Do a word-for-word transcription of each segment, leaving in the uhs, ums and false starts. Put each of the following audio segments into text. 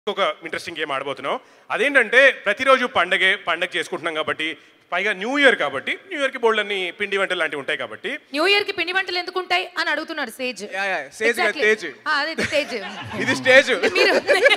ఒక interesting game ఆడబోతున్నాం. అదేంటంటే ప్రతిరోజు పండగే పండగ చేసుకుంటున్నాం కాబట్టి, పైగా న్యూ ఇయర్ కాబట్టి, న్యూ ఇయర్ కి బోల్డ్ అన్ని పిండి వంటలు లాంటివి ఉంటాయి కాబట్టి. న్యూ ఇయర్ కి పిండి వంటలు ఎందుకు ఉంటాయి అని అడుగుతున్నాడు సేజ్. సేజ్ తేజ్ అదే తేజ్ ఇది స్టేజ్. మీరు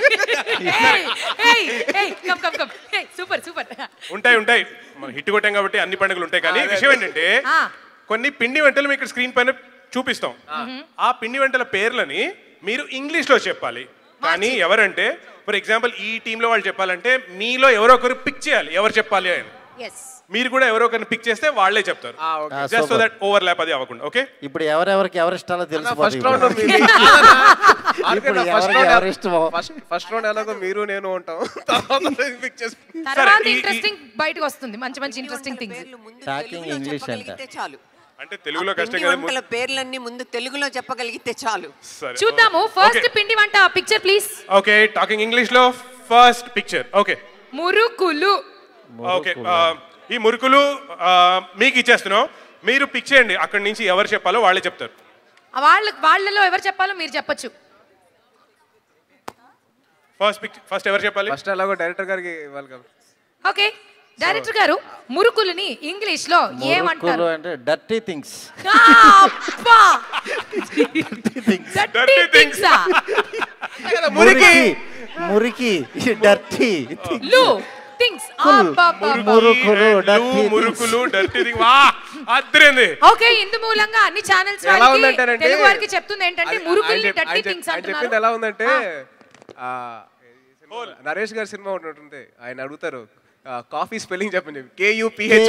come come come super super. ఉంటాయి ఉంటాయి మనం హిట్ కొట్టాం కాబట్టి అన్ని పండుగలు ఉంటాయి. కానీ విషయం ఏంటంటే కొన్ని పిండి వంటలు మీకు స్క్రీన్ పైన చూపిస్తాం. ఆ పిండి వంటల పేర్లని మీరు ఇంగ్లీష్ లో చెప్పాలి. కానీ ఎవరంటే ఫర్ ఎగ్జాంపుల్ ఈ టీంలో వాళ్ళు చెప్పాలంటే మీలో ఎవరో ఒకరు పిక్ చేయాలి ఎవరు చెప్పాలి అని. మీరు కూడా ఎవరో ఒకరిని పిక్ చేస్తే వాళ్ళే చెప్తారు. Just so that overlap అది అవ్వకుండా. ఓకే, ఇప్పుడు ఎవరెవరికి ఎవరి ఇష్టాలో తెలిసిపోతుంది. ఫస్ట్ రౌండ్ ఎలాగో మీరు నేను ఉంటాం, తర్వాత ఇంట్రెస్టింగ్ బయటకు వస్తుంది. మంచి మంచి ఇంట్రెస్టింగ్ థింగ్స్. టాకింగ్ ఇంగ్లీష్ అంటే చాలు. అంటే తెలుగులో కష్టం కదా. వంటల పేర్లన్నీ ముందు తెలుగులో చెప్పగలిగితే చాలు. చూద్దాము. ఫస్ట్ పిండి వంట picture please. Okay, talking English లో ఫస్ట్ పిక్చర్. ఓకే, మురుకులు. ఓకే, ఈ మురుకులు మీకు ఇచ్చేస్తున్నాం. మీరు పిక్ చేయండి. అక్కడి నుంచి ఎవరు చెప్పాలో వాళ్ళే చెప్తారు. వాళ్ళ వాళ్ళలో ఎవరు చెప్పాలో మీరు చెప్పొచ్చు. ఫస్ట్ పిక్ ఫస్ట్ ఎవరు చెప్పాలి? ఫస్ట్ ఎలాగో డైరెక్టర్ గారికి వెల్కమ్. ఓకే, డైరెక్టర్ గారు మురుకులని ఇంగ్లీష్ లో ఏమంటారు? అంటే డర్టీ థింగ్స్. Dirty things. మురికి మురికి డర్టీ లు థింగ్స్. మురుకులు డర్టీ మురుకులు డర్టీ థింగ్స్. వా అద్రేంది. ఓకే, ఇందు మూలంగా అన్ని ఛానల్స్ వాళ్ళకి తెలుగు వారికి చెప్తుంది ఏంటంటే మురుకుల్ని డర్టీ థింగ్స్ అంటున్నారు. చెప్పింది ఎలా ఉందంటే నరేష్ గారి సినిమా ఒకటి ఉంటుంది. ఆయన అడుగుతారు కాఫీ స్పెల్లింగ్ చెప్పండి. కేయూపీహెచ్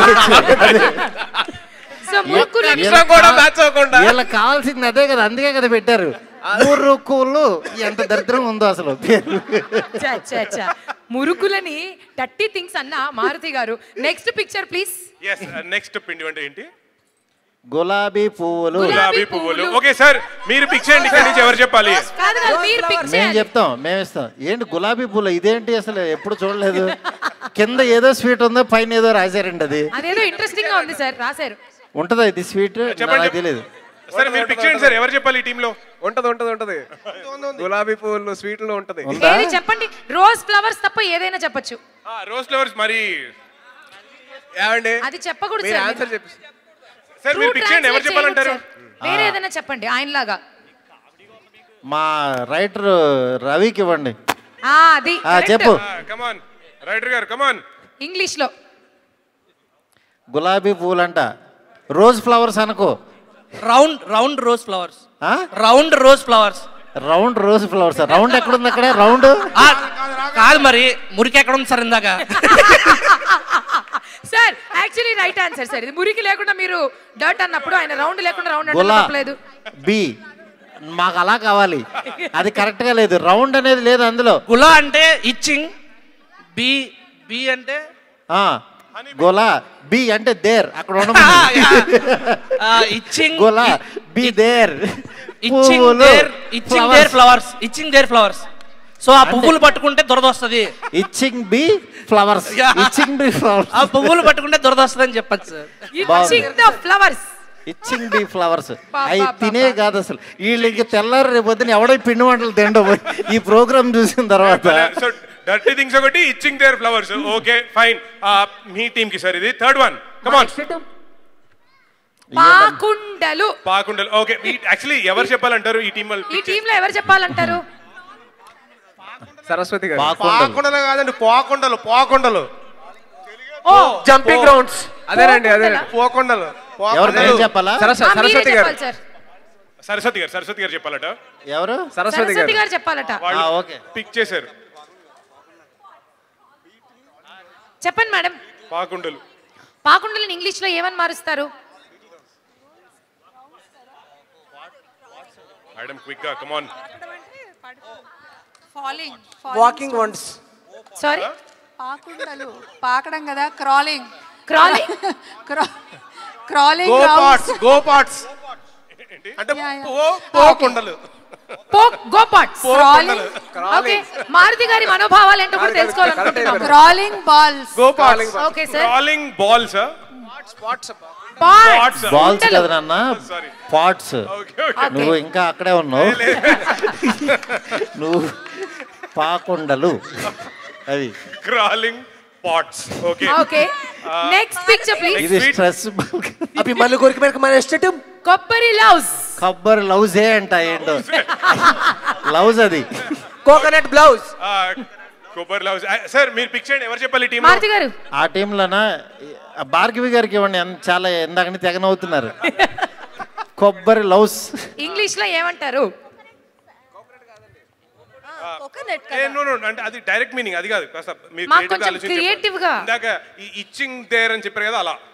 వీళ్ళకి కావాల్సింది అదే కదా, అందుకే కదా పెట్టారు మురుకులు. ఎంత దరిద్రం ఉందో అసలు పేరు. మురుకులని డర్టీ థింగ్స్ అన్న మారుతి గారు. Next picture please. నెక్స్ట్ పిండి వంట ఏంటి? గులాబీ పువ్వులు. గులాబీ పువ్వులు. ఓకే సార్, మీరు పిక్ చేయండి. ఇక్కడ నుంచి ఎవరు చెప్పాలి? మేము చెప్తాం, మేము ఇస్తాం. ఏంటి గులాబీ పువ్వులు? ఇదేంటి అసలు ఎప్పుడు చూడలేదు. కింద ఏదో స్వీట్ ఉందో, పైన ఏదో రాశారండి. అది అదేదో ఇంట్రెస్టింగ్ గా ఉంది సార్. రాశారు. ఉంటదా ఇది స్వీట్? నాకు తెలియదు. సరే మీరు పిక్ చేయండి సార్. ఎవరు చెప్పాలి ఈ టీమ్ లో? ఉంటది ఉంటది ఉంటది గులాబీ పువ్వులు స్వీట్ లో ఉంటది. చెప్పండి. రోజ్ ఫ్లవర్స్ తప్ప ఏదైనా చెప్పొచ్చు. Rose flowers. మరి అది చెప్పకూడదు సార్. ఆన్సర్ చెప్పి సార్ మీరు పిక్ చేయండి. ఎవరు చెప్పాలంటారు? వేరే ఏదైనా చెప్పండి ఆయనలాగా. మా రైటర్ రవికి ఇవ్వండి. అది చెప్పు. కమాన్ రైటర్ గారు, కమాన్. ఇంగ్లీష్ లో గులాబీ పువ్వులంట. రోజ్ ఫ్లవర్స్ అనుకో. Round round rose flowers. Round rose flowers. Round rose flowers. Round ఎక్కడ ఉంది? అక్కడ రౌండ్ కాదు. మరి మురికి ఎక్కడ ఉంది సార్? ఇందాక sir actually right answer sir. ఇది మురికి లేకుండా మీరు డర్ట్ అన్నప్పుడు ఆయన రౌండ్ లేకుండా రౌండ్ అంటే బి. మాకు అలా కావాలి. అది కరెక్ట్ గా లేదు. రౌండ్ అనేది లేదు అందులో. గులా అంటే ఇచ్చింగ్. బి బి అంటే గోలా. బి అంటే దేర్. అక్కడ ఇచ్చింగ్. గోలా be there. Itching there. Itching there flowers. Itching there flowers. So ఆ పువ్వులు పట్టుకుంటే దురద వస్తుంది. Itching be flowers. Itching be flowers. ఆ పువ్వులు పట్టుకుంటే దురద వస్తుంది అని చెప్పచ్చు సార్. Itching the flowers. Itching be flowers. అవి తినే కాదు అసలు. వీళ్ళకి తెల్లారు రేపు పొద్దున ఎవడో పిండి వంటలు తిండవు ఈ ప్రోగ్రామ్ చూసిన తర్వాత. డర్టీ థింగ్స్ ఒకటి, itching there flowers. Okay fine. మీ టీమ్ కి సార్ ఇది థర్డ్ వన్. Come on. పాకుండలు. పాకుండలు. ఓకే, యాక్చువల్లీ ఎవరు చెప్పాలంటారు ఈ టీమ్ వాళ్ళు? ఈ టీమ్ లో ఎవరు చెప్పాలంటారు? సరస్వతి గారు. పాకుండలు కాదండి, పోకుండలు. పోకుండలు. ఓ జంపింగ్ గ్రౌండ్స్. అదేనండి అదే పోకుండలు. ఎవరు చెప్పాలా? సరస్వతి గారు. సరస్వతి గారు. సరస్వతి గారు చెప్పాలట. ఎవరు? సరస్వతి గారు చెప్పాలట. ఓకే, పిక్ చేశారు. చెప్పండి మేడం. పాకుండలు. పాకుండలను ఇంగ్లీష్ లో ఏమని మారుస్తారు? మేడం క్విక్ గా come on. Falling. Walking ones. Sorry, పాకుండలు పాకడం కదా. Crawling. Crawling. Crawling. Go parts. Go parts అంటే పోకుండలు. Go parts. ఓకే, మారుతి గారి మనోభావాలు ఏంటో కూడా తెలుసుకోవాలనుకుంటున్నాం. Crawling balls. Go parts. Okay sir. Crawling balls. Spots. Parts. Balls కదా నాన్న, పార్ట్స్. నువ్వు ఇంకా అక్కడే ఉన్నావు. నువ్వు పాకొండలు అవి crawling pots. Okay okay next picture please. ఇది స్ట్రెస్ అవి మళ్ళీ కోరిక మేరకు మన ఇష్టం. కొబ్బరి లవ్స్. కొబ్బరి లవ్సే అంట ఏంటో లవ్స్ అది. Coconut blouse. కొబ్బరి లవ్స్. సార్ మీరు పిక్ చేయండి, ఎవరు చెప్పాలి టీం? మారుతి గారు. ఆ టీంలోనా భార్గవి గారికి ఇవ్వండి, చాలా ఎందాకని తెగనవుతున్నారు. కొబ్బరి లవ్స్ ఇంగ్లీష్ లో ఏమంటారు? అంటే అది డైరెక్ట్ మీనింగ్ అది కాదు, కాస్త మీరు మాకు కొంచెం క్రియేటివ్ గా. ఇందాక ఈ ఇచ్చింగ్ దేర్ అని చెప్పారు కదా అలా.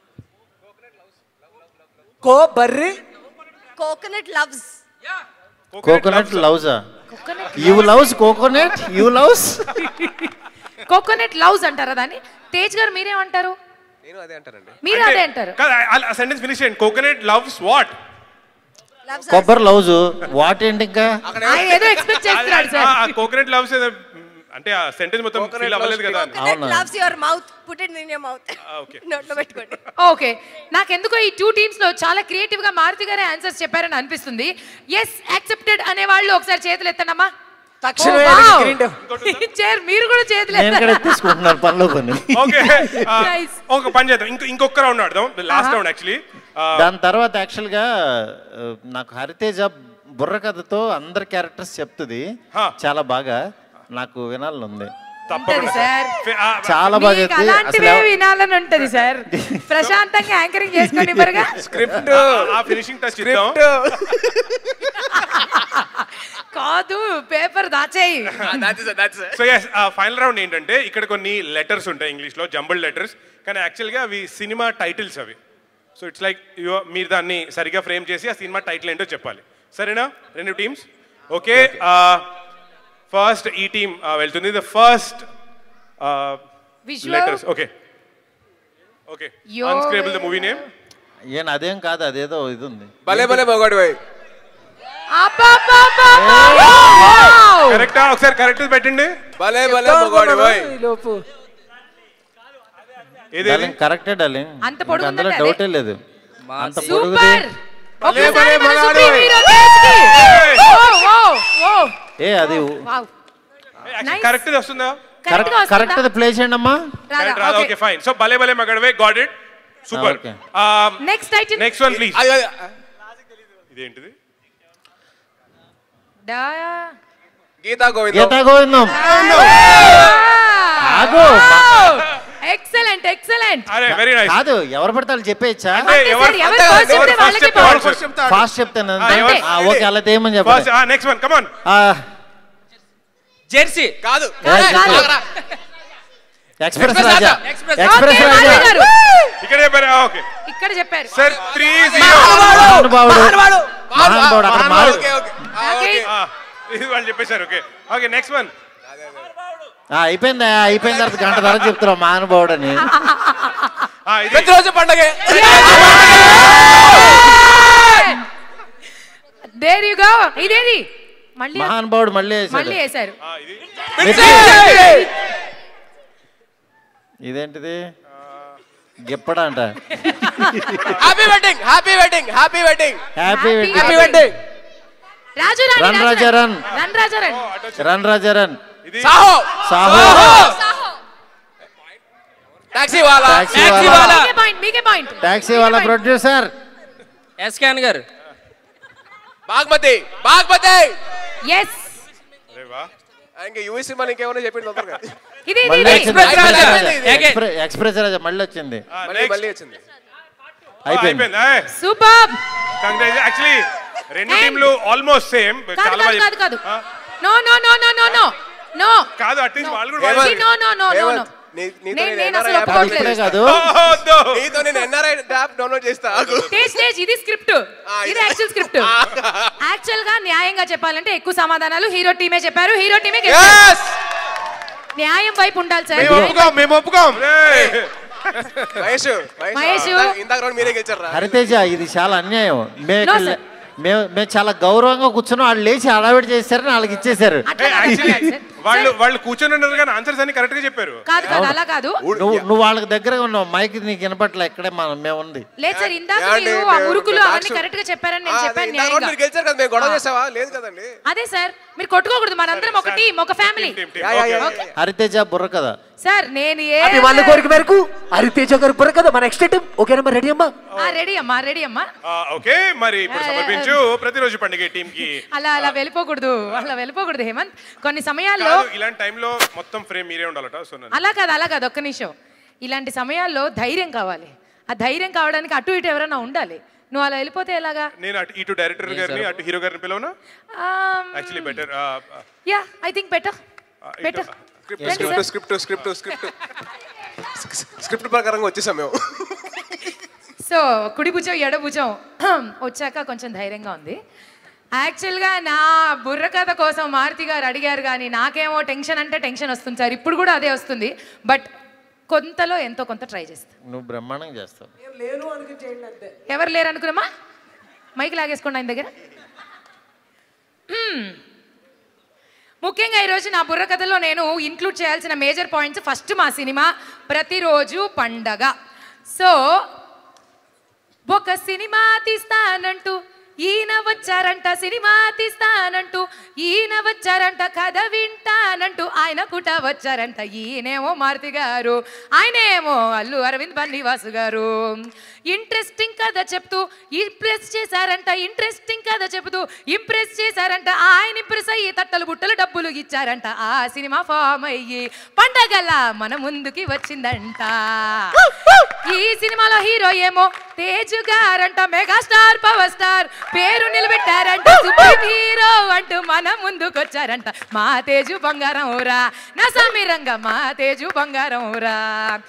కోబర్రి కోకోనట్ లవ్స్. కోకోనట్ లవ్సా? You loves coconut you loves coconut loves అంటారా దాన్ని? తేజ్ గారు మీరేమంటారు? నేను అదే అంటానండి. మీరు అదే అంటారు. ఆ సెంటెన్స్ ఫినిష్ చేయండి. Coconut loves what? కొబ్బరి లవ్స్ వాట్ ఏంటి ఇంకా? ఆయన ఏదో ఎక్స్పెక్ట్ చేస్తున్నాడు సార్. కోకోనట్ లవ్స్ అంటే ఆ సెంటెన్స్ మొత్తం ఫీల్ అవ్వలేదు కదా. Loves your mouth, put it in your mouth. Okay నోట్లో పెట్టుకోండి. ఓకే నాకెందుకో ఈ టూ టీమ్స్ లో చాలా క్రియేటివ్ గా మారుతి గారే ఆన్సర్స్ చెప్పారని అనిపిస్తుంది. ఎస్ యాక్సెప్టెడ్ అనే వాళ్ళు ఒకసారి చేతులు ఎత్తనమ్మా. చైర్ మీరు కూడా చేతులు తీసుకుంటున్నారు పనిలో కొన్ని. ఓకే ఒక పని చేద్దాం, ఇంకో ఇంకొక రౌండ్ ఆడదాం, లాస్ట్ రౌండ్ యాక్చువల్లీ. దాని తర్వాత యాక్చువల్ గా నాకు హరితేజ బుర్ర కథతో అందరి క్యారెక్టర్స్ చెప్తుంది చాలా బాగా, నాకు వినాలని ఉంది. చాలా బాగా అలాంటివే వినాలని ఉంటది సార్. ప్రశాంతంగా యాంకరింగ్ చేసుకొని స్క్రిప్ట్ ఆ ఫినిషింగ్ టచ్ ఇద్దాం. కాదు పేపర్ దాచేయి. సో yes ఫైనల్ రౌండ్ ఏంటంటే ఇక్కడ కొన్ని లెటర్స్ ఉంటాయి ఇంగ్లీష్ లో, జంబుల్ లెటర్స్, కానీ యాక్చువల్ గా అవి సినిమా టైటిల్స్ అవి. సో ఇట్స్ లైక్ మీరు దాన్ని సరిగా ఫ్రేమ్ చేసి ఆ సినిమా టైటిల్ ఏంటో చెప్పాలి. సరేనా రెండు టీమ్స్? ఓకే ఫస్ట్ ఈ టీమ్ వెళ్తుంది. The first letters. Okay okay unscramble the movie name. ఏం అదేం కాదు, అదేదో ఇది ఉంది. భలే భలే మగాడు భాయ్. కరెక్టా? ఒకసారి కరెక్ట్ పెట్టండి. భలే భలే మగాడు భాయ్. ఏది కరెక్టే డార్లింగ్, అంత పొడుగు అందులో డౌటే లేదు. అంత పొడుగుది. ఏ అది కరెక్ట్ వస్తుందా? కరెక్ట్ ప్లే చేయండి అమ్మా. Okay fine. So Bhale Bhale Magadivoy, got it. Super. Next title. Next one please. ఇదేంటిది? గీతా గోవిందం. గీతా గోవిందం. ఆగు. Excellent excellent. అరే వెరీ నైస్. కాదు ఎవరు పడతారు చెప్పేయచ్చా? ఫాస్ట్ చెప్తాను. ఓకే అలా తేమని చెప్పండి. Next one come on. Jersey. కాదు ఎక్స్ప్రెస్ రాజా. ఎక్స్ప్రెస్ రాజా ఇక్కడ చెప్పారు. ఓకే ఇక్కడ చెప్పారు సార్. Three zero. మహానుభావుడు. మహానుభావుడు అక్కడ మారు. ఓకే ఓకే ఓకే ఇది వాళ్ళు చెప్పేశారు. Okay okay next one. అయిపోయిందా? అయిపోయిన తర్వాత గంట తర్వాత చెప్తున్నావు మహానుభావుడు అని. Prathiroju Pandage. There you go. ఇదేది మళ్ళీ మహానుభావుడు మళ్ళీ మళ్ళీ వేశారు. ఇదేంటిది? గిప్పడా అంట. Happy wedding happy wedding happy wedding happy happy wedding. Raju run Raja run. Run Raja run. Run Raja run. Saaho Saaho. Taxiwaala. Taxiwaala. మీకే పాయింట్ మీకే పాయింట్. టాక్సీ వాలా ప్రొడ్యూసర్ ఎస్కాన్ గారు. బాగ్మతి బాగ్మతి. yes అరే వాహ్. ఇంకా యూఎస్ సినిమా ఇంకేమైనా చెప్పింది తొందరగా. ఇది మళ్ళీ ఇది ఎక్స్ప్రెస్ రాజా. ఎక్స్ప్రెస్ రాజా మళ్ళీ వచ్చింది. మళ్ళీ మళ్ళీ వచ్చింది. అయిపోయింది. సూపర్. కంగ్రాట్యులేషన్. యాక్చువల్లీ రెండు టీంలు ఆల్మోస్ట్ సేమ్. చాలా కాదు కాదు కాదు. No no no no no no no కాదు అట్లీస్ట్ వాళ్ళు కూడా no no no no no నేను నేను అసలు ఒప్పుకోవట్లేదు. కాదు నీతో నేను ఎన్ఆర్ఐ యాప్ డౌన్లోడ్ చేస్తా. స్టేజ్ స్టేజ్ ఇది స్క్రిప్ట్. ఇది యాక్చువల్ స్క్రిప్ట్. యాక్చువల్ గా న్యాయంగా చెప్పాలంటే ఎక్కువ సమాధానాలు హీరో టీమే చెప్పారు. హీరో టీమే గెలిచారు. న్యాయం వైపు ఉండాలి సార్. మేము ఒప్పుకోం మేము ఒప్పుకోం. మహేష్ మహేష్ ఇందాక రౌండ్ మీరే గెలిచారా? హరితేజ ఇది చాలా అన్యాయం. మేము మేము మేము చాలా గౌరవంగా కూర్చున్నాం, వాళ్ళు లేచి హడావిడి చేశారని వాళ్ళకి ఇచ్చేసారు. అట్లా కాదు సార్. వాళ్ళు వాళ్ళు కూర్చొని ఉన్నారు కానీ ఆన్సర్స్ అన్ని కరెక్ట్ గా చెప్పారు. కాదు కాదు అలా కాదు. నువ్వు నువ్వు వాళ్ళకి దగ్గరగా ఉన్నావు, మైక్ నీకు వినపట్లే, ఇక్కడే మనం మేము ఉంది. లేదు సార్, ఇందాక మీరు ఆ మురుకులు అవన్నీ కరెక్ట్ గా చెప్పారని నేను చెప్పాను న్యాయంగా. మీరు గెలిచారు కదా, మేము గొడవ చేసావా? లేదు కదండి. అదే సార్, మీరు కొట్టుకోకూడదు, మనందరం ఒక టీం, ఒక ఫ్యామిలీ. హరితేజ బుర్ర కదా సార్. నేను ఏ అభిమానుల కోరిక మేరకు హరితేజ గారు బుర్ర కదా మన నెక్స్ట్ టీం. ఓకేనమ్మా, రెడీ అమ్మా? రెడీ అమ్మా, రెడీ అమ్మా. ఓకే, మరి ఇప్పుడు సమర్పించు ప్రతిరోజు పండుగ టీం కి. అలా అలా వెళ్ళిపోకూడదు, అలా వెళ్ళిపోకూడదు హేమంత్. కొన్ని సమయాల్లో ఇలాంటి టైంలో మొత్తం ఫ్రేమ్ మీరే ఉండాలట. అలా కాదు అలా కాదు, ఒక్క నిమిషం. ఇలాంటి సమయాల్లో ధైర్యం కావాలి. ఆ ధైర్యం కావడానికి అటు ఇటు ఎవరైనా ఉండాలి. నువ్వు అలా వెళ్ళిపోతే ఎలాగా? నేను అటు ఇటు డైరెక్టర్ గారిని అటు హీరో గారిని పిలవనా? Actually better. Yeah, I think better better. Script script script script script ప్రకారంగా వచ్చేసాం మేము. సో కుడి భుజం ఎడ భుజం వచ్చాక కొంచెం ధైర్యంగా ఉంది. యాక్చువల్గా నా బుర్ర కథ కోసం మారుతి గారు అడిగారు, కానీ నాకేమో టెన్షన్ అంటే టెన్షన్ వస్తుంది సార్. ఇప్పుడు కూడా అదే వస్తుంది, బట్ కొంతలో ఎంతో కొంత ట్రై చేస్తాను. నువ్వు బ్రహ్మాండంగా చేస్తావు. ఎవరు లేరు అనుకున్నామా? మైక్ లాగేసుకోండి ఆయన దగ్గర. ముఖ్యంగా ఈరోజు నా బుర్ర కథలో నేను ఇంక్లూడ్ చేయాల్సిన మేజర్ పాయింట్స్, ఫస్ట్ మా సినిమా ప్రతిరోజు పండగ. సో ఒక సినిమా తీస్తానంటూ ఈయన వచ్చారంట, సినిమా తీస్తానంటూ ఈయన వచ్చారంట, కథ వింటానంటూ ఆయన కుట వచ్చారంట. ఈయనేమో మారుతి గారు, ఆయనేమో అల్లు అరవింద్ బన్నీవాసు గారు. ఇంట్రెస్టింగ్ కథ చెప్తూ ఇంప్రెస్ చేశారంట, ఇంట్రెస్టింగ్ కథ చెబుతూ ఇంప్రెస్ చేశారంట. ఆయన ఇంప్రెస్ అయ్యి తట్టలు బుట్టలు డబ్బులు ఇచ్చారంట. ఆ సినిమా ఫామ్ అయ్యి పండగలా మన ముందుకి వచ్చిందంట. ఈ సినిమాలో హీరో ఏమో తేజు గారంట, మెగాస్టార్ పవర్ స్టార్ పేరు నిలబెట్టారంట. సూపర్ హీరో అంటూ మన ముందుకు వచ్చారంట. మా తేజు బంగారం ఊరా, నా సమీరంగా మా తేజు బంగారం ఊరా.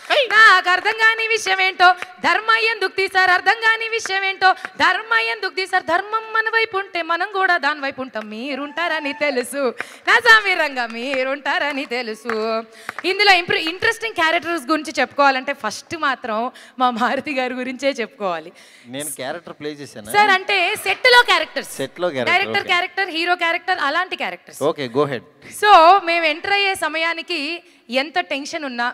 నాకు అర్థం కాని విషయం ఏంటో ధర్మ ఎందుకు తీసారు, అర్థం కాని విషయం ఏంటో ధర్మ ఎందుకు తీసారు. ధర్మం మన వైపు ఉంటే మనం కూడా దాని వైపు ఉంటాం. మీరుంటారని తెలుసు, నా సమీరంగా మీరుంటారని తెలుసు. ఇందులో ఇంప్రూ ఇంట్రెస్టింగ్ క్యారెక్టర్స్ గురించి చెప్పుకోవాలంటే ఫస్ట్ మాత్రం మా మారుతి గారి గురించే చెప్పుకోవాలి. నేను క్యారెక్టర్ ప్లే చేశాను సార్. అంటే సెట్ లో క్యారెక్టర్స్, సెట్ లో డైరెక్టర్ క్యారెక్టర్, హీరో క్యారెక్టర్, అలాంటి characters. Okay, go head. So మేము ఎంటర్ అయ్యే సమయానికి ఎంత టెన్షన్ ఉన్నా,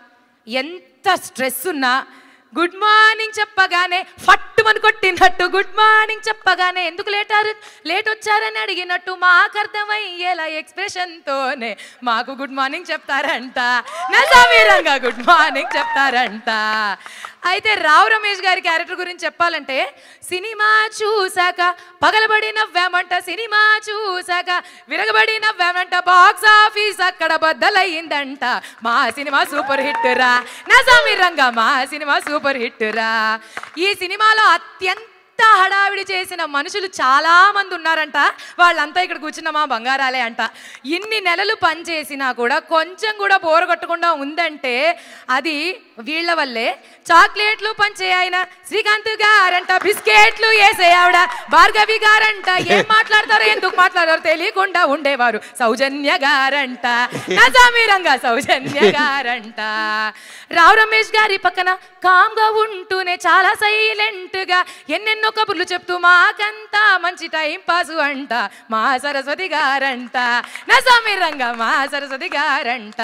ఎంత స్ట్రెస్ ఉన్నా, గుడ్ మార్నింగ్ చెప్పగానే ఫట్టుమని కొట్టినట్టు, గుడ్ మార్నింగ్ చెప్పగానే ఎందుకు లేటారు లేట్ వచ్చారని అడిగినట్టు మాకు అర్థమయ్యేలా ఎక్స్ప్రెషన్తోనే మాకు గుడ్ మార్నింగ్ చెప్తారంట. నజామీరంగా గుడ్ మార్నింగ్ చెప్తారంట. అయితే రావు రమేష్ గారి క్యారెక్టర్ గురించి చెప్పాలంటే, సినిమా చూసాక పగలబడి నవ్వామంట, సినిమా చూసాక విరగబడి నవ్వామంట, బాక్స్ ఆఫీస్ అక్కడ బద్దలయ్యిందంట. మా సినిమా సూపర్ హిట్ రా, నజామీరంగా మా సినిమా సూపర్ హిట్ రా. ఈ సినిమాలో అత్యంత హడావిడి చేసిన మనుషులు చాలా మంది ఉన్నారంట. వాళ్ళంతా ఇక్కడ కూర్చున్న మా బంగారాలే అంట. ఇన్ని నెలలు పనిచేసినా కూడా కొంచెం కూడా బోరు కొట్టకుండా ఉందంటే అది వీళ్ళ వల్లే. చాక్లెట్లు పంచే ఆయన శ్రీకాంత్ గారంట, బిస్కెట్లు వేసే ఆవిడ భార్గవి గారంట, ఏం మాట్లాడతారో ఎందుకు మాట్లాడారో తెలియకుండా ఉండేవారు సౌజన్య గారంట, నజామీరంగా సౌజన్య గారంట. రావు రమేష్ గారి పక్కన కామ్గా ఉంటూనే చాలా సైలెంట్ గా ఎన్నెన్నో కబుర్లు చెప్తూ మాకంతా మంచి టైం పాసు అంట మా సరస్వతి గారంట, నజామీరంగా మా సరస్వతి గారంట.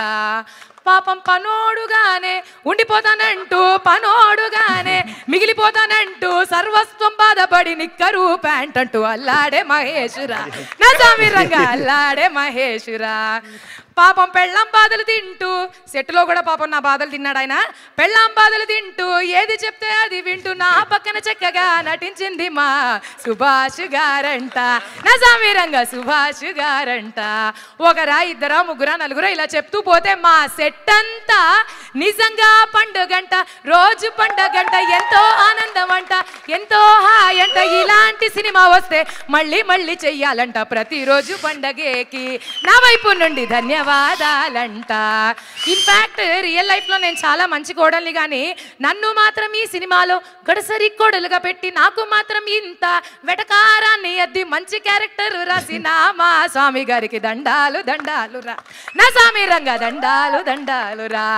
పాపం పనోడుగానే ఉండిపోతానంటూ, పనోడుగానే మిగిలిపోతానంటూ, సర్వస్వం బాధపడి నిక్కరు ప్యాంట్ అంటూ అల్లాడే మహేషురా, నజామీరంగా అల్లాడే మహేషురా. పాపం పెళ్ళాం బాధలు తింటూ, సెట్లో కూడా పాపం నా బాధలు తిన్నాడు ఆయన. పెళ్ళాం బాధలు తింటూ ఏది చెప్తే అది వింటూ నా పక్కన చక్కగా నటించింది మా సుభాష్ గారంట, నజామీరంగా సుభాష్ గారంట. ఒకరా ఇద్దరా ముగ్గురా నలుగురా ఇలా చెప్తూ పోతే మా సెట్ అంతా నిజంగా పండుగంట, రోజు పండుగంట, ఎంతో ఆనందం అంట, ఎంతో హాయ్ అంట. ఇలాంటి సినిమా వస్తే మళ్ళీ మళ్ళీ చెయ్యాలంట ప్రతిరోజు పండగకి. నా వైపు నుండి ధన్యవాదాలంట. ఇన్ఫాక్ట్ రియల్ లైఫ్ లో నేను చాలా మంచి కోడల్ని, కానీ నన్ను మాత్రం ఈ సినిమాలో గడసరి కోడలుగా పెట్టి నాకు మాత్రం ఇంత వెటకారాన్ని అద్ది మంచి క్యారెక్టర్ రాసిన మా స్వామి గారికి దండాలు దండాలు రా, నా స్వామి రంగా దండాలు దండాలు రా.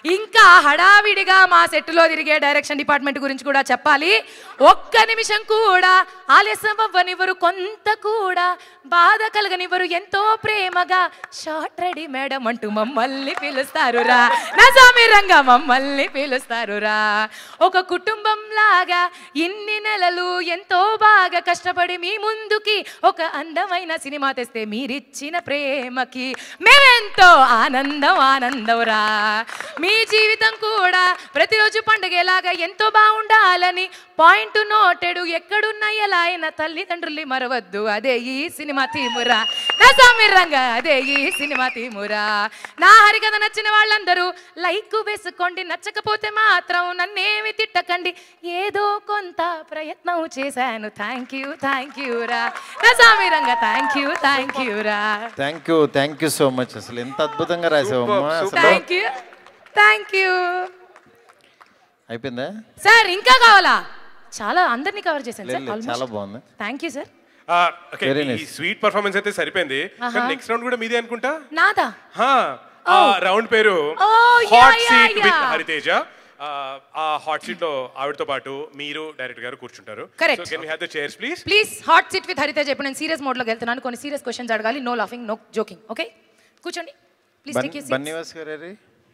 ఇంకా హడావిడిగా మా సెట్లో తిరిగే డైరెక్షన్ డిపార్ట్మెంట్ గురించి కూడా చెప్పాలి. ఒక్క నిమిషం కూడా ఆలస్యం అవ్వనివ్వరు, కొంత కూడా బాధ కలగనివ్వరు, ఎంతో ప్రేమగా షార్ట్ రెడీ మేడం అంటూ మమ్మల్ని పిలుస్తారు రా, నజామిరంగా మమ్మల్ని పిలుస్తారు రా. ఒక కుటుంబం లాగా ఇన్ని నెలలు ఎంతో బాగా కష్టపడి మీ ముందుకి ఒక అందమైన సినిమా తెస్తే మీరిచ్చిన ప్రేమకి మేమెంతో ఆనందం ఆనందం రా. మీ జీవితం కూడా ప్రతిరోజు పండుగలాగా ఎంతో బాగుండాలని పాయింట్ నోటెడు, ఎక్కడున్నా ఎలా అయినా తల్లిదండ్రుల్ని మరవద్దు, అదే ఈ సినిమా తీమురా, నజామిరంగా అదే ఈ సినిమా తీమురా. నా హరికథ నచ్చిన వాళ్ళందరూ లైక్ వేసుకోండి, నచ్చకపోతే మాత్రం నన్నేమి తిట్టకండి, ఏదో కొంత ప్రయత్నం చేశాను, థ్యాంక్ యూ థ్యాంక్ యూ రా, నజామిరంగా థ్యాంక్ యూ థ్యాంక్ యూ రా. Thank you thank you so much. అసలు ఎంత అద్భుతంగా రాసావమ్మా. అసలు థ్యాంక్ యూ థ్యాంక్ యూ. అయిపోయిందా సార్? ఇంకా కావాలా? చాలా అందరినీ కవర్ చేశాను లేదు, సార్. లేదు, చాలా బాగుంది. Thank you sir. Very nice. ఈ స్వీట్ పర్ఫార్మెన్స్ అయితే సరిపోయింది. నెక్స్ట్ రౌండ్ కూడా మీదే అనుకుంటా. నాదా? రౌండ్ పేరు Oh, yeah, hot yeah, seat with yeah. Hariteja. ఆ హాట్ సీట్ లో ఆవిడతో పాటు మీరు డైరెక్టర్ గారు కూర్చుంటారు. Correct. So can we have the chairs please? Please hot seat with Haritej. ఇప్పుడు నేను సీరియస్ మోడ్ లోకి వెళ్తున్నాను, కొన్ని సీరియస్ క్వశ్చన్స్ అడగాలి. No laughing, no joking. Okay, కూర్చోండి ప్లీజ్. టేక్ యూర్ బన్నీవాస్ గారు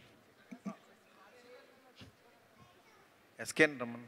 ఎస్కేన్ రమన్.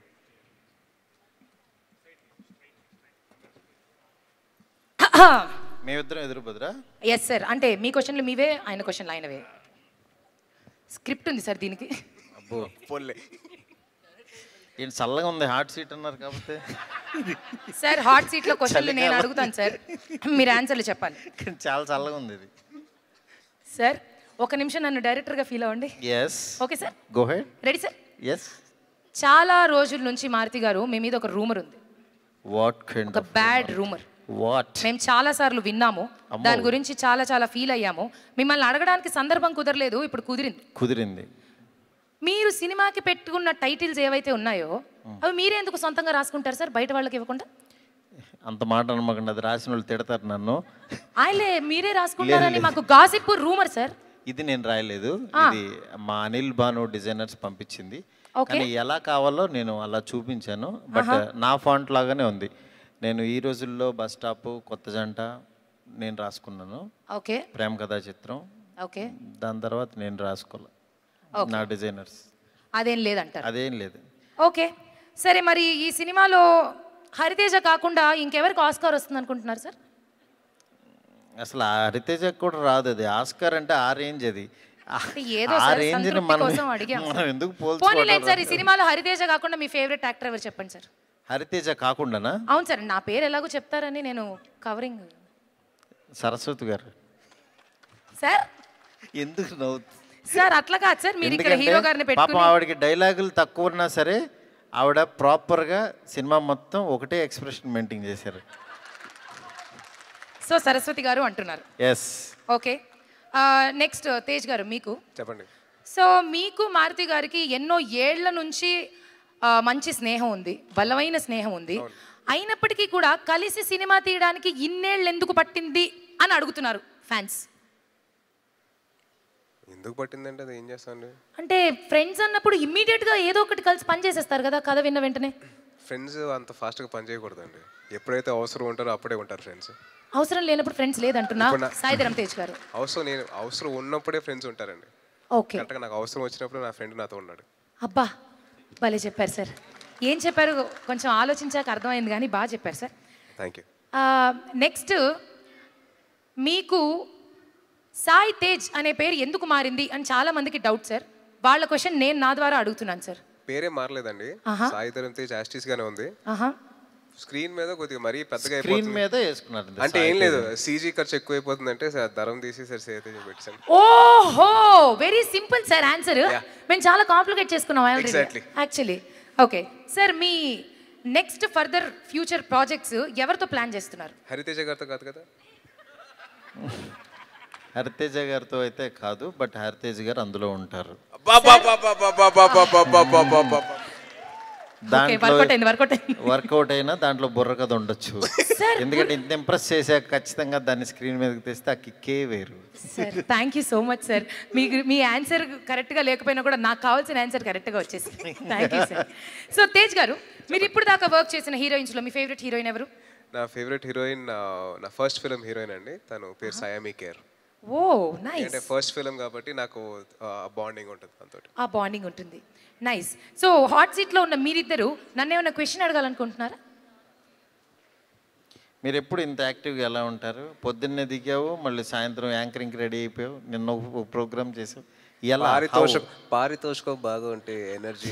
మేమిద్దరం ఎదురు బదురా? Yes sir. అంటే మీ క్వశ్చన్లు మీవే, ఆయన క్వశ్చన్లు ఆయనవే. స్క్రిప్ట్ ఉంది సార్ దీనికి. అబ్బో పోలే, ఏంటి చల్లగా ఉంది హాట్ సీట్ అన్నారు కాబట్టి. సార్ హాట్ సీట్ లో క్వశ్చన్లు నేను అడుగుతాను సార్, మీరు ఆన్సర్లు చెప్పాలి. చాలా చల్లగా ఉంది ఇది. సార్ ఒక నిమిషం నన్ను డైరెక్టర్ గా ఫీల్ అవ్వండి. Yes okay sir, go ahead. Ready sir? Yes. చాలా రోజుల నుంచి మారుతి గారు మీ మీద ఒక రూమర్ ఉంది. వాట్ కైండ్ ఒక ఆఫ్ బ్యాడ్ రూమర్. వాట్? మేము చాలా సార్లు విన్నాము, దాని గురించి చాలా చాలా ఫీల్ అయ్యాము. మిమ్మల్ని అడగడానికి సందర్భం కుదరలేదు, ఇప్పుడు కుదిరింది. కుదిరింది. మీరు సినిమాకి పెట్టుకున్న టైటిల్స్ ఏవైతే ఉన్నాయో అవి మీరే ఎందుకు సొంతంగా రాసుకుంటారు సార్, బయట వాళ్ళకి ఇవ్వకుండా? అంత మాట అనమాకండి, అది రాసిన వాళ్ళు తిడతారు నన్ను. ఆయలే మీరే రాసుకుంటారని మాకు గాసిప్ రూమర్ సార్. ఇది నేను రాయలేదు, ఇది మా అనిల్ భాను డిజైనర్స్ పంపించింది. Okay. కానీ ఎలా కావాలో నేను అలా చూపించాను, బట్ నా ఫాంట్ లాగానే ఉంది. నేను ఈ రోజుల్లో బస్ స్టాప్, కొత్త జంట నేను రాసుకున్నాను. ఓకే, ప్రేమ కథా చిత్రం. ఓకే, దాని తర్వాత నేను రాసుకోలే, నా డిజైనర్స్. అదేం లేదంటారు? అదేం లేదు. ఓకే సరే, మరి ఈ సినిమాలో హరితేజ కాకుండా ఇంకెవరికి ఆస్కార్ వస్తుంది అనుకుంటున్నారు సార్? అసలు ఆ హరితేజ కూడా రాదు, అది ఆస్కార్ అంటే ఆ రేంజ్. అది ఏదో ఆ సార్, రేంజ్ సంతృప్తి మనం కోసం అడిగాము. మనం ఎందుకు పోనీలేండి సార్, ఈ పోల్చుకోవడం? సినిమాలో హరితేజ కాకుండా మీ ఫేవరెట్ యాక్టర్ ఎవరు చెప్పండి సార్? హరితేజ కాకుండానా? అవును సార్, నా పేరు ఎలాగో చెప్తారని నేను కవరింగ్. సరస్వతి గారు. సార్ ఎందుకు నవ్వు? సార్ అట్లా కాదు సార్, మీరు ఇక్కడ హీరో గారిని పాపం పెట్టుకుని. ఆవిడకి డైలాగులు తక్కువ ఉన్నా సరే ఆవిడ ప్రాపర్గా సినిమా మొత్తం ఒకటే ఎక్స్ప్రెషన్ మెయింటైన్ చేశారు. సో సరస్వతి గారు అంటున్నారు. ఎస్. ఓకే, నెక్స్ట్ తేజ్ గారు మీకు చెప్పండి. సో మీకు మారుతి గారికి ఎన్నో ఏళ్ల నుంచి ఆ, మంచి స్నేహం ఉంది, బలమైన స్నేహం ఉంది. అయినప్పటికీ కూడా కలిసి సినిమా తీయడానికి ఇన్నేళ్ళు ఎందుకు పట్టింది అని అడుగుతున్నారు ఫ్యాన్స్. ఎందుకు పట్టిందంటే అది ఏం చేస్తాను. అంటే ఫ్రెండ్స్ అన్నప్పుడు ఇమ్మీడియట్ గా ఏదో ఒకటి కలిసి పని చేసేస్తారు కదా, కథ విన్న వెంటనే. ఫ్రెండ్స్ అంత ఫాస్ట్గా పని చేయకూడదండి, ఎప్పుడైతే అవసరం ఉంటారో అప్పుడే ఉంటారు ఫ్రెండ్స్. అవసరం లేనప్పుడు ఫ్రెండ్స్ లేదంటున్నా సాయిధరం తేజ్ గారు. అవసరం నేను అవసరం ఉన్నప్పుడే ఫ్రెండ్స్ ఉంటారండి. ఓకే, కరెక్ట్గా నాకు అవసరం వచ్చినప్పుడు నా ఫ్రెండ్ నాతో ఉన్నాడు. అబ్బా భలే చెప్పారు సార్. ఏం చెప్పారు కొంచెం ఆలోచించాక అర్థమైంది, కానీ బాగా చెప్పారు సార్. Thank you. నెక్స్ట్, మీకు సాయి తేజ్ అనే పేరు ఎందుకు మారింది అని చాలా మందికి డౌట్ సార్. వాళ్ళ క్వశ్చన్ నేను నా ద్వారా అడుగుతున్నాను సార్. పేరే మారలేదండి, సాయి ధరం తేజ్ యాస్టీస్ గానే ఉంది. స్క్రీన్ మీద కొద్దిగా మరీ పెద్దగా స్క్రీన్ మీద వేసుకున్నారు అంటే ఏం లేదు, సీజీ ఖర్చు ఎక్కువ అయిపోతుంది అంటే ధరం తీసి సార్ సేతే పెట్టాను. ఓహో, వెరీ సింపుల్ సార్ ఆన్సర్. మేము చాలా కాంప్లికేట్ చేసుకున్నాం యాక్చువల్లీ. ఓకే సార్, మీ నెక్స్ట్ ఫర్దర్ ఫ్యూచర్ ప్రాజెక్ట్స్ ఎవరితో ప్లాన్ చేస్తున్నారు? హరితేజ గారితో కాదు కదా? హరితేజ గారితో అయితే కాదు, బట్ హరితేజ గారు అందులో ఉంటారు. దాంట్లో వర్కౌట్ అయింది వర్కౌట్ అయింది వర్కౌట్ అయినా దాంట్లో బుర్ర కథ ఉండొచ్చు. ఎందుకంటే ఇంత ఇంప్రెస్ చేశాక ఖచ్చితంగా దాన్ని స్క్రీన్ మీదకి తెస్తే ఆ కిక్కే వేరు. Sir thank you so much sir. మీ మీ ఆన్సర్ కరెక్ట్గా లేకపోయినా కూడా నాకు కావాల్సిన ఆన్సర్ కరెక్ట్గా వచ్చేసింది. Thank you sir. So Tej గారు, మీరు ఇప్పుడు దాకా వర్క్ చేసిన హీరోయిన్స్లో మీ ఫేవరెట్ హీరోయిన్ ఎవరు? నా ఫేవరెట్ హీరోయిన్ నా ఫస్ట్ ఫిలిం హీరోయిన్ అండి, తను పేరు సయామి కేర్. Oh nice. అంటే ఫస్ట్ ఫిలిం కాబట్టి నాకు బాండింగ్ ఉంటుంది తనతో. ఆ బాండింగ్ ఉంటుంది. నైస్. సో హాట్ సీట్లో ఉన్న మీరిద్దరు నన్ను ఏమైనా క్వశ్చన్ అడగాలనుకుంటున్నారా? మీరు ఎప్పుడు ఇంత యాక్టివ్గా ఎలా ఉంటారు? పొద్దున్నే దిగావు, మళ్ళీ సాయంత్రం యాంకరింగ్కి రెడీ అయిపోయావు, నిన్న ఒక ప్రోగ్రామ్ చేసావు. ఎలా పారితోషికం పారితోషికం బాగా ఉంటే ఎనర్జీ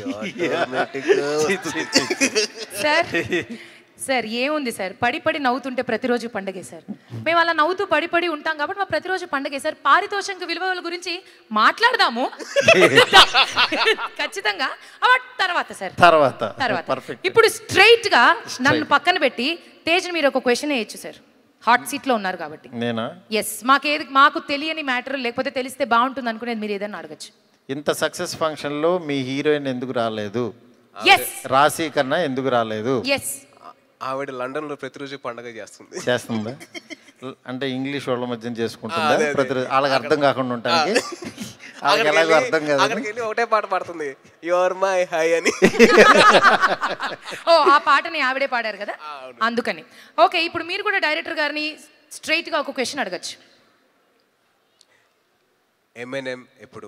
సార్ సార్ ఏముంది సార్, పడి పడి నవ్వుతుంటే ప్రతిరోజు పండగే సార్. మేము అలా నవ్వుతూ పడి పడి ఉంటాం కాబట్టి మా ప్రతిరోజు పండగే సార్. పారితోషిక విలువల గురించి మాట్లాడదాము ఖచ్చితంగా, తర్వాత సార్ తర్వాత తర్వాత పర్ఫెక్ట్. ఇప్పుడు స్ట్రైట్ గా నన్ను పక్కన పెట్టి తేజ్ మీరు ఒక క్వశ్చన్ వేయచ్చు సార్, హాట్ సీట్ లో ఉన్నారు కాబట్టి. నేనా? ఎస్. మాకేది మాకు తెలియని మ్యాటర్ లేకపోతే తెలిస్తే బాగుంటుంది అనుకునేది మీరు ఏదైనా అడగచ్చు. ఇంత సక్సెస్ ఫంక్షన్ లో మీ హీరోయిన్ ఎందుకు రాలేదు? ఎస్. రాశి కన్నా ఎందుకు రాలేదు? ఎస్. ఆవిడ లండన్ లో ప్రతిరోజు పండగ చేస్తుంది. చేస్తుందా? అంటే ఇంగ్లీష్ వాళ్ళ మధ్య చేసుకుంటుందా ప్రతిరోజు? వాళ్ళకి అర్థం కాకుండా ఉంటానికి వాళ్ళకి ఎలాగో అర్థం కాదు. అక్కడికి వెళ్ళి ఒకటే పాట పాడుతుంది, యు ఆర్ మై హై అని. ఓ ఆ పాటని ఆవిడే పాడారు కదా, అందుకని. ఓకే, ఇప్పుడు మీరు కూడా డైరెక్టర్ గారిని స్ట్రైట్ గా ఒక క్వశ్చన్ అడగచ్చు. ఎంఎన్ఎం ఎప్పుడు?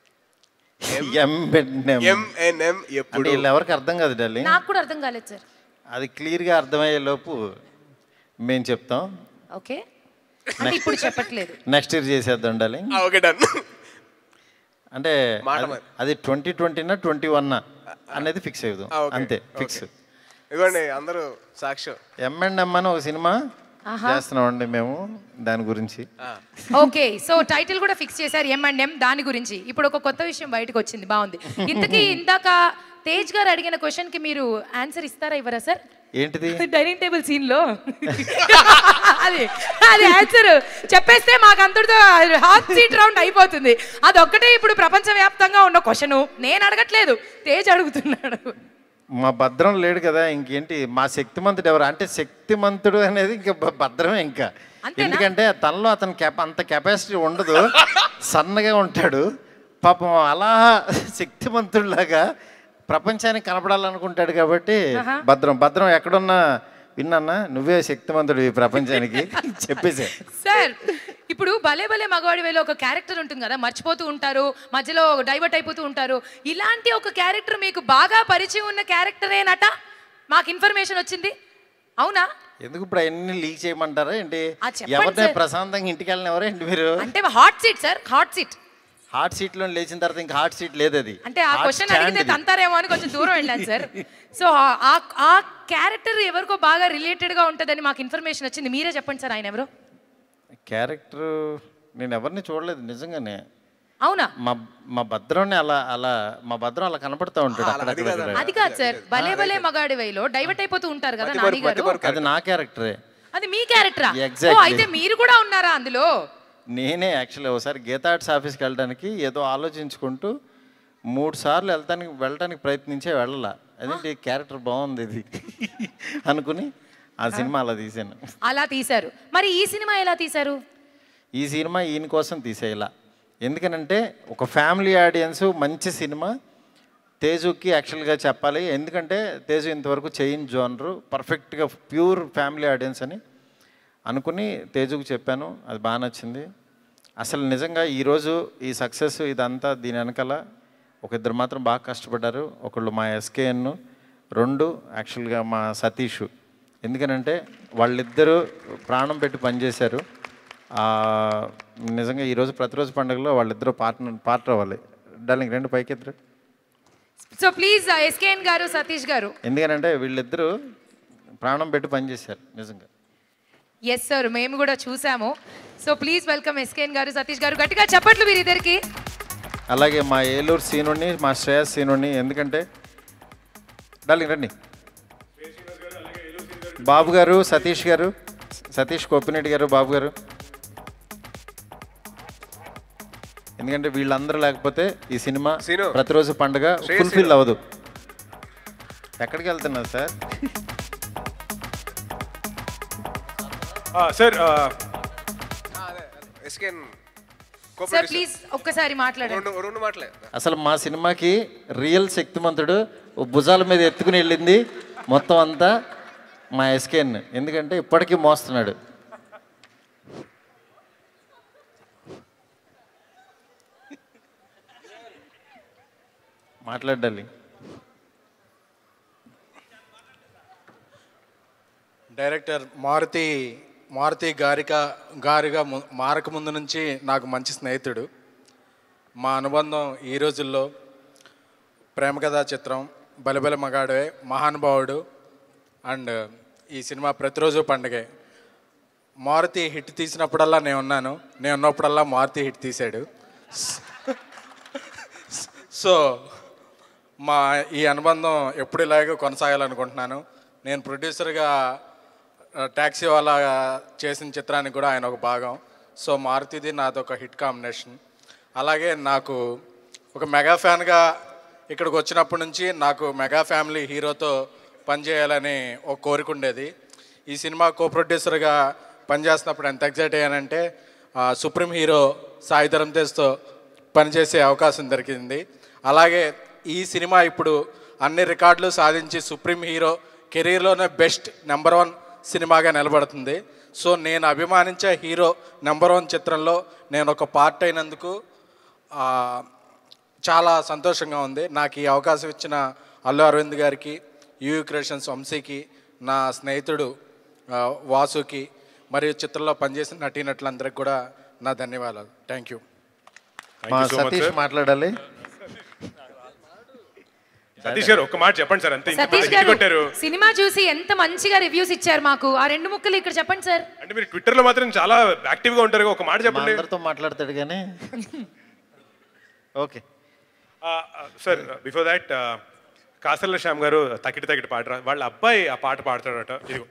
ఎంఎన్ఎం ఎప్పుడు? వీళ్ళు ఎవరికి అర్థం కాదు డార్లింగ్. నాకు కూడా అర్థం కాలేదు సార్. అది క్లియర్గా అర్థమయ్యే లోపు మేము చెప్తాం. ఓకే, అంటే ఇప్పుడు చెప్పట్లేదు, నెక్స్ట్ ఇయర్ చేసేద్దాం డార్లింగ్. Okay done. అంటే అది ట్వంటీ ట్వంటీనా ట్వంటీ వన్నా అనేది ఫిక్స్ అవుదాం, అంతే ఫిక్స్. ఇదిగోండి అందరూ సాక్ష్యం. ఎం అండ్ ఎం అని ఒక సినిమా చేస్తున్నామండి మేము, దాని గురించి. ఓకే, సో టైటిల్ కూడా ఫిక్స్ చేశారు, ఎం అండ్ ఎం, దాని గురించి. ఇప్పుడు ఒక కొత్త విషయం బయటకు వచ్చింది, బాగుంది. ఇంతకీ ఇందాక తేజ్ గారు అడిగిన క్వశ్చన్ కి మీరు ఆన్సర్ ఇస్తారా ఇవ్వరా సార్? ఏంటిది? డైనింగ్ టేబుల్ సీన్ లో అది అది ఆన్సర్ చెప్పేస్తే మాకు అంతటితో హాట్ సీట్ రౌండ్ అయిపోతుంది. అదొక్కటే ఇప్పుడు ప్రపంచవ్యాప్తంగా ఉన్న క్వశ్చన్. నేను అడగట్లేదు, తేజ్ అడుగుతున్నాడు. మా భద్రం లేడు కదా, ఇంకేంటి మా శక్తిమంతుడు ఎవరు? అంటే శక్తిమంతుడు అనేది ఇంకా భద్రమే ఇంకా. ఎందుకంటే తనలో అతని కెప అంత కెపాసిటీ ఉండదు, సన్నగా ఉంటాడు పాపం. అలా శక్తిమంతుడిలాగా ప్రపంచానికి కనపడాలనుకుంటాడు కాబట్టి భద్రం భద్రం ఎక్కడున్నా విన్నా నువ్వే శక్తిమంతుడు ఈ ప్రపంచానికి చెప్పేసే. సార్ ఇప్పుడు భలే భలే మగవాడి వేలో ఒక క్యారెక్టర్ ఉంటుంది కదా, మర్చిపోతూ ఉంటారు, మధ్యలో డైవర్ట్ అయిపోతూ ఉంటారు. ఇలాంటి ఒక క్యారెక్టర్ మీకు బాగా పరిచయం ఉన్న క్యారెక్టరేనట, మాకు ఇన్ఫర్మేషన్ వచ్చింది. అవునా? ఎందుకు ఇప్పుడు అవన్నీ లీక్ చేయమంటారా ఏంటి? ఎవరినే ప్రశాంతంగా ఇంటికి వెళ్ళిన ఎవరే ఏంటి మీరు? అంటే hot seat sir, hot seat. Hot seat లో లేచిన తర్వాత ఇంకా హాట్ సీట్ లేదు అది. అంటే ఆ క్వశ్చన్ అడిగితే తంతారేమో అని కొంచెం దూరం వెళ్ళాను సార్. సో ఆ క్యారెక్టర్ ఎవరికో బాగా రిలేటెడ్ గా ఉంటుందని మాకు ఇన్ఫర్మేషన్ వచ్చింది. మీరే చెప్పండి సార్, ఆయన ఎవరు? క్యారెక్టర్ నేను ఎవరిని చూడలేదు నిజంగానే. అవునా? మా మా భద్రాన్ని అలా అలా మా భద్రం అలా కనపడతా ఉంటాడు. అది కాదు సార్, భలే భలే మగాడి వేలో డైవర్ట్ అయిపోతూ ఉంటారు కదా నాని గారు, అది నా క్యారెక్టరే. అది మీ క్యారెక్టరా? అయితే మీరు కూడా ఉన్నారా అందులో? నేనే యాక్చువల్లీ ఒకసారి గీతా ఆర్ట్స్ ఆఫీస్కి వెళ్ళడానికి ఏదో ఆలోచించుకుంటూ మూడు సార్లు వెళ్తానికి వెళ్ళడానికి ప్రయత్నించే వెళ్ళాల. అదేంటి క్యారెక్టర్ బాగుంది ఇది అనుకుని ఆ సినిమా అలా తీసాను. అలా తీశారు. మరి ఈ సినిమా ఎలా తీశారు? ఈ సినిమా ఈయన కోసం తీసేయాల. ఎందుకనంటే ఒక ఫ్యామిలీ ఆడియన్స్, మంచి సినిమా. తేజుకి యాక్చువల్గా చెప్పాలి, ఎందుకంటే తేజు ఇంతవరకు చేయని జోనరు, పర్ఫెక్ట్గా ప్యూర్ ఫ్యామిలీ ఆడియన్స్ అని అనుకుని తేజుకు చెప్పాను. అది బాగా నచ్చింది. అసలు నిజంగా ఈరోజు ఈ సక్సెస్ ఇదంతా దీని వెనకాల ఒక ఇద్దరు మాత్రం బాగా కష్టపడ్డారు. ఒకళ్ళు మా ఎస్కేఎన్, రెండు యాక్చువల్గా మా సతీష్. ఎందుకనంటే వాళ్ళిద్దరూ ప్రాణం పెట్టి పనిచేశారు. నిజంగా ఈరోజు ప్రతిరోజు పండుగలో వాళ్ళిద్దరూ పార్ట్నర్ పార్ట్ అవ్వాలి. డార్లింగ్ రెండు పైకి ఇద్దరు. సో ప్లీజ్ ఎస్కేఎన్ గారు, సతీష్ గారు. ఎందుకనంటే వీళ్ళిద్దరూ ప్రాణం పెట్టి పనిచేశారు నిజంగా. ఎస్ సార్, మేము కూడా చూసాము. సో ప్లీజ్ వెల్కమ్ ఎస్కేఎన్ గారు, సతీష్ గారు. గట్టిగా చెప్పట్లు వీరిద్దరికి. అలాగే మా ఏలూరు సీనుని, మా శ్రేయస్ సీనుని. ఎందుకంటే డార్లింగ్ రండి. బాబు గారు, సతీష్ గారు, సతీష్ కోపినెట్టి గారు, బాబు గారు. ఎందుకంటే వీళ్ళందరూ లేకపోతే ఈ సినిమా ప్రతిరోజు పండుగ ఫుల్ఫిల్ అవ్వదు. ఎక్కడికి వెళ్తున్నారు sir? Sir SKN sir please ఒక్కసారి మాట్లాడండి. రెండు రెండు మాటలే. అసలు మా సినిమాకి రియల్ శక్తిమంతుడు ఓ భుజాల మీద ఎత్తుకుని వెళ్ళింది మొత్తం అంతా మా ఎస్కేన్. ఎందుకంటే ఇప్పటికీ మోస్తున్నాడు. మాట్లాడాలి. డైరెక్టర్ మారుతి మారుతి గారిక గారిగా ము- మారక ముందు నుంచి నాకు మంచి స్నేహితుడు. మా అనుబంధం ఈ రోజుల్లో ప్రేమ కథా చిత్రం, బలిబలి మగాడే, మహానుభావుడు అండ్ ఈ సినిమా ప్రతిరోజు పండగే. మారుతి హిట్ తీసినప్పుడల్లా నేను ఉన్నాను, నేను ఉన్నప్పుడల్లా మారుతి హిట్ తీశాడు. సో మా ఈ అనుబంధం ఎప్పుడు ఇలాగే కొనసాగాలనుకుంటున్నాను. నేను ప్రొడ్యూసర్గా ట్యాక్సీ వాళ్ళ చేసిన చిత్రానికి కూడా ఆయన ఒక భాగం. సో మారుతిది నాదొక హిట్ కాంబినేషన్. అలాగే నాకు ఒక మెగా ఫ్యాన్గా ఇక్కడికి వచ్చినప్పటి నుంచి నాకు మెగా ఫ్యామిలీ హీరోతో పనిచేయాలని ఒక కోరిక ఉండేది. ఈ సినిమా కో ప్రొడ్యూసర్గా పనిచేస్తున్నప్పుడు ఎంత ఎగ్జైట్ అయ్యానంటే సుప్రీం హీరో సాయి ధరమ్ తేజ్తో పనిచేసే అవకాశం దొరికింది. అలాగే ఈ సినిమా ఇప్పుడు అన్ని రికార్డులు సాధించి సుప్రీం హీరో కెరీర్లోనే బెస్ట్ నెంబర్ వన్ సినిమాగా నిలబడుతుంది. సో నేను అభిమానించే హీరో నెంబర్ వన్ చిత్రంలో నేను ఒక పార్ట్ అయినందుకు చాలా సంతోషంగా ఉంది. నాకు ఈ అవకాశం ఇచ్చిన అల్లు అరవింద్ గారికి, యూయూ క్రియేషన్స్ వంశీకి, నా స్నేహితుడు వాసుకి, మరియు చిత్రంలో పనిచేసిన నటీనటులందరికీ కూడా నా ధన్యవాదాలు. Thank you. మా సతీష్ మాట్లాడాలి. సతీష్ గారు ఒక మాట చెప్పండి సార్. అంతే సతీష్ గారు సినిమా చూసి ఎంత మంచిగా రివ్యూస్ ఇచ్చారు మాకు. ఆ రెండు ముక్కలు ఇక్కడ చెప్పండి సార్. అంటే మీరు ట్విట్టర్ లో మాత్రం చాలా యాక్టివ్ గా ఉంటారు. ఒక మాట చెప్పండి. అందరితో మాట్లాడతాడు కానీ okay sir. Before that Kasarla Shyam గారు తకిటి తకిటి పాట వాళ్ళ అబ్బాయి ఆ పాట పాడతాడట. ఇదిగో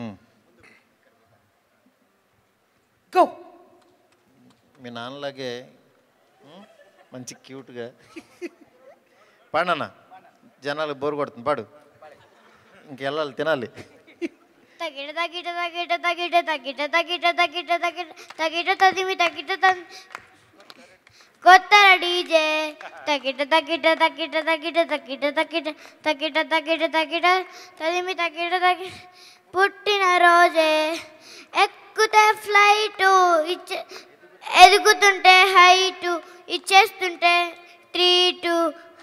గో. మీ నాన్నలాగే మంచి క్యూట్గా పాడన్నా. జనాలు బోరు కొడుతుంది, పాడు. ఇంకెళ్ళాలి, తినాలి. తగిట తగిట తగిట తగిట తగిట తగిట తగిట తగిట తగిట తదిమి తగిట తది కొత్త డీజే తగిట తగిట తగిట తగిట తగిట తగిట తగిట తగిట తగిట తదిమి తగిట తగిట పుట్టిన రోజే ఎక్కుతే ఫ్లైటు ఇచ్చే ఎదుగుతుంటే హైటు ఇచ్చేస్తుంటే ట్రీటు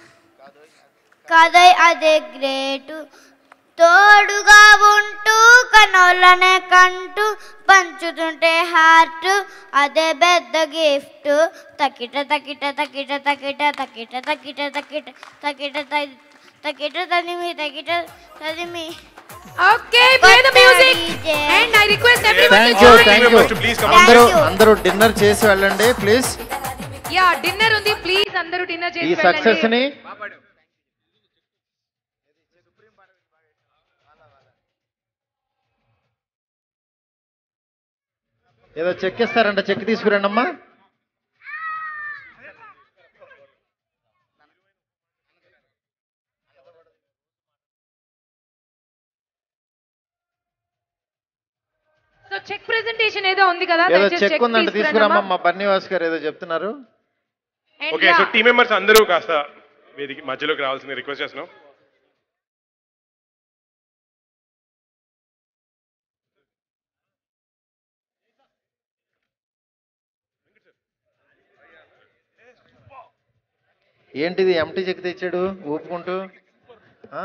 కదై అదే గ్రేటు తోడుగా ఉంటూ కనోళ్ళనే కంటూ పంచుతుంటే హార్ట్ అదే పెద్ద గిఫ్ట్ తకిట తకిట తకిట తకిట తకిట తకిట తకిట తకిట తకిట తదిమి తకిట తదిమి. Okay, play the music and I request everyone to thank you join. Thank you. అందరూ అందరూ డిన్నర్ చేసి వెళ్ళండి ప్లీజ్. యా, డిన్నర్ ఉంది, ప్లీజ్ అందరూ డిన్నర్ చేసి ఈ వెళ్ళండి. సక్సెస్ ని ఏదో చెక్ ఇస్తారంట, చెక్ తీసుకురండి అమ్మా. సో చెక్ ప్రెజెంటేషన్ ఏదో ఉంది కదా, ఏదో దయచేసి చెక్ చెక్ ఉందంట, తీసుకురమ్మా. మా బన్నీవాస్ గారు ఏదో చెప్తున్నారు. ఓకే, సో టీమ్ మెంబర్స్ అందరూ కాస్త వేదిక మధ్యలోకి రావాల్సింది రిక్వెస్ట్ చేస్తున్నాం. ఏంటిది ఎంటీ చెక్ తెచ్చాడు ఊపుకుంటూ? ఆ?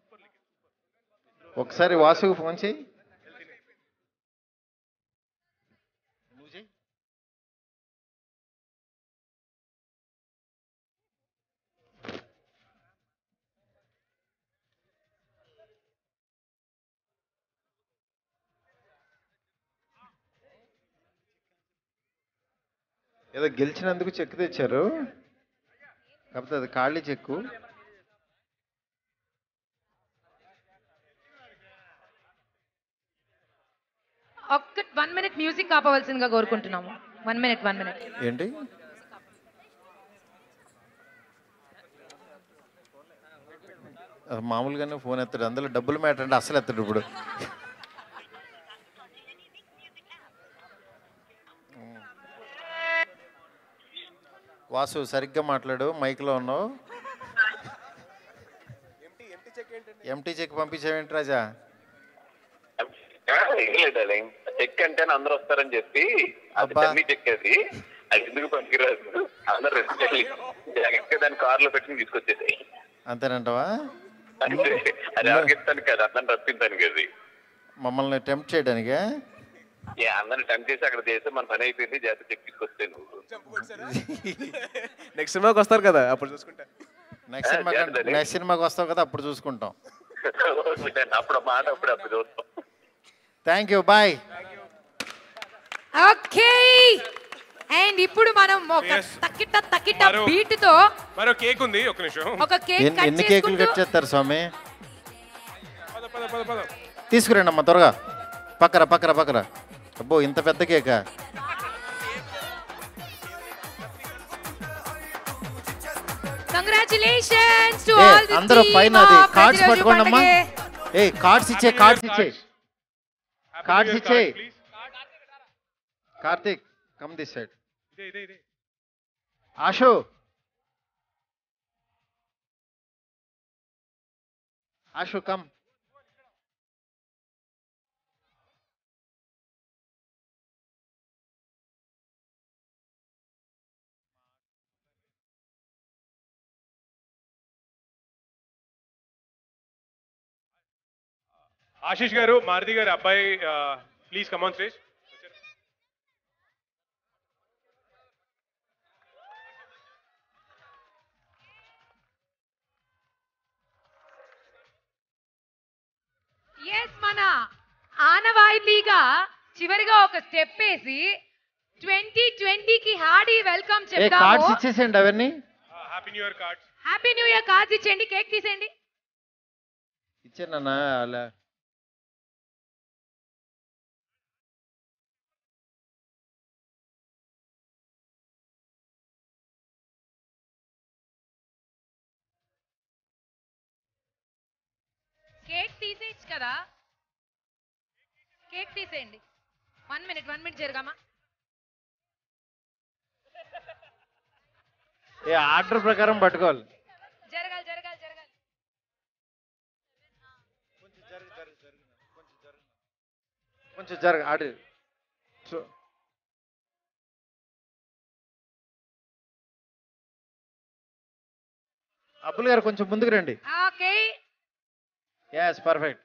ఒకసారి వాసుకు ఫోన్ చేయి. ఏదో గెలిచినందుకు చెక్ తెచ్చారు, కాకపోతే అది ఖాళీ చెక్కు. ఒక్క వన్ మినిట్ మ్యూజిక్ ఆపవలసిందిగా కోరుకుంటున్నాము. వన్ మినిట్ వన్ మినిట్ ఏంటి? మామూలుగానే ఫోన్ ఎత్తాడు, అందులో డబ్బులు మ్యాటర్ అంటే అసలు ఎత్తాడు ఇప్పుడు. వాసు సరిగ్గా మాట్లాడు, మైక్లో ఉన్నావు. ఎంటీ చెక్ పంపించావేంటి రాజా? చెక్ అంటే అందరూ వస్తారని చెప్పి చెక్ అది అది ఎందుకు పనికిరాదు, అందరూ జాగ్రత్తగా దాన్ని కార్లో పెట్టుకుని తీసుకొచ్చేది. అంతేనంటవా? అది ఆర్గిస్తాను కదా, అందరిని రప్పించాను కదా, మమ్మల్ని టెంప్ట్ చేయడానికే. అందరిని టెంప్ట్ చేసి అక్కడ చేస్తే మన పని అయిపోయింది, జాగ్రత్త చెక్ తీసుకొస్తే నువ్వు నెక్స్ట్ సినిమాకి వస్తారు కదా అప్పుడు చూసుకుంటా. నెక్స్ట్ సినిమా నెక్స్ట్ సినిమాకి వస్తావు కదా అప్పుడు చూసుకుంటాం. అప్పుడు మాట అప్పుడు అప్పుడు చూస్తాం. Thank you, bye. Okay, and ఇప్పుడు మనం ఒక తక్కిట తక్కిట బీట్ తో మరో కేక్ ఉంది, ఒక నిమిషం. ఒక కేక్ కట్ ఎన్ని కేకులు కట్ చేస్తారు స్వామి? పద పద పద పద తీసుకురండి అమ్మా త్వరగా. పక్కరా పక్కరా పక్కరా. అబ్బో ఇంత పెద్ద కేకా? కంగ్రాచులేషన్స్ టు ఆల్ ది అందరూ పైన అది కార్డ్స్ పట్టుకోండి అమ్మా. ఏ కార్డ్స్ ఇచ్చే, కార్డ్స్ ఇచ్చే, కార్డ్స్ ఇచ్చే. Karthik come this side. Ashu Ashu come. Ashish గారు, మారుతి గారు అబ్బాయి, please come on stage. Yes, మన ఆనవాయితీగా చివరిగా ఒక స్టెప్ వేసి ట్వంటీ ట్వంటీకి హార్డీ వెల్కమ్ చెప్తాము. కార్డ్స్ ఇచ్చేసేయండి అవన్నీ. Happy new year cards. Happy new year cards ఇచ్చేయండి, కేక్ తీసేయండి. ఇచ్చేనా అలా? కేక్ తీసేయచ్చు కదా, కేక్ తీసేయండి. వన్ మినిట్ వన్ మినిట్ జరగమా. ఏ ఆర్డర్ ప్రకారం పట్టుకోవాలి. జరగాలి జరగాలి జరగాలి. కొంచెం జరగ ఆడు. అబ్బుల్ గారు కొంచెం ముందుకు రండి. Okay, yes perfect.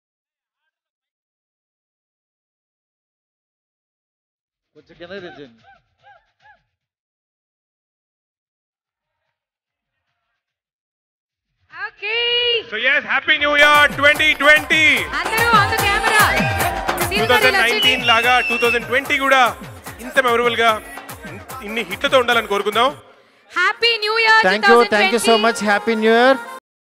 కొంచెం కింద తెచ్చండి. Okay, so yes, happy new year twenty twenty. అందరూ on the camera. Twenty nineteen లాగా ట్వంటీ ట్వంటీ కూడా ఇంత మెమరబుల్ గా ఇన్ని హిట్లతో ఉండాలని కోరుకుందాం. Happy new year. Thank you, thank you so much. Happy new year.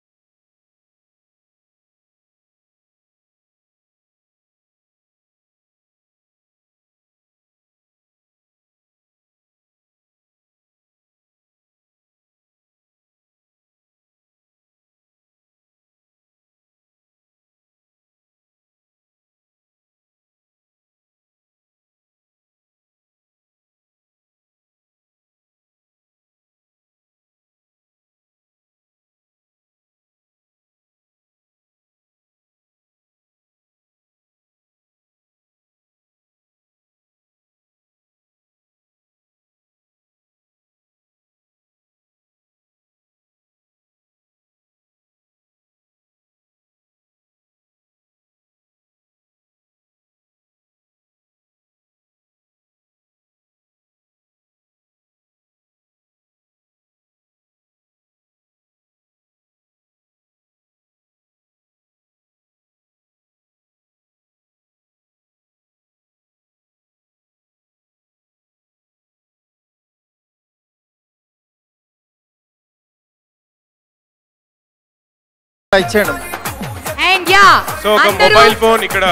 ఇచ్చాను. అండ్ యా, సో ఒక మొబైల్ ఫోన్ ఇక్కడ.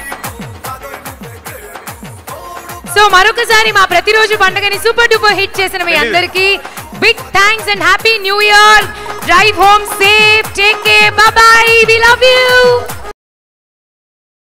సో మరొకసారి మా ప్రతిరోజు పండుగని సూపర్ డూపర్ హిట్ చేసిన మీ అందరికీ big thanks and happy new year. Drive home safe. Take care. Bye bye. We love you.